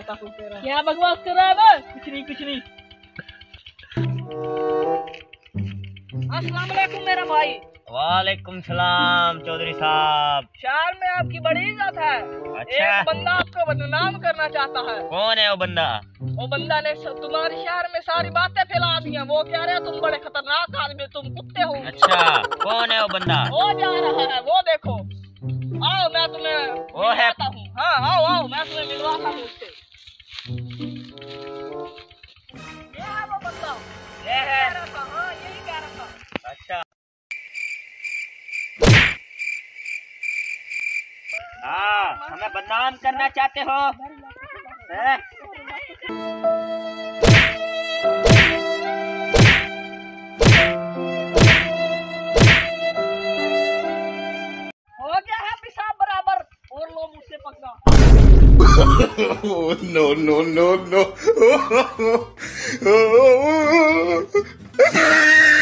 चाहता हूँ तेरा। क्या बकवास कर रहा है बे? कुछ नहीं कुछ नहीं। अस्सलाम वालेकुम मेरा भाई। वालेकुम सलाम चौधरी साहब। शहर में आपकी बड़ी इज्जत है। अच्छा। एक बंदा आपको बदनाम करना चाहता है। कौन है वो बंदा? वो बंदा ने तुम्हारे शहर में सारी बातें फैला दी हैं। वो कह रहे हैं तुम बड़े खतरनाक आदमी, तुम कुत्ते हो। अच्छा, कौन है वो बंदा? वो जा रहा है, वो देखो। आओ मैं तुम्हें वो है? हूँ। हाँ आओ आओ, मैं तुम्हें मिलवाता हूँ उससे। ये है वो बंदा। ये है? हाँ यही कह रहा था। अच्छा। हाँ, हमें बदनाम करना चाहते हो? हैं? हो गया है पेशाब बराबर, और लो मुझसे पकड़ा। No, no, no, no.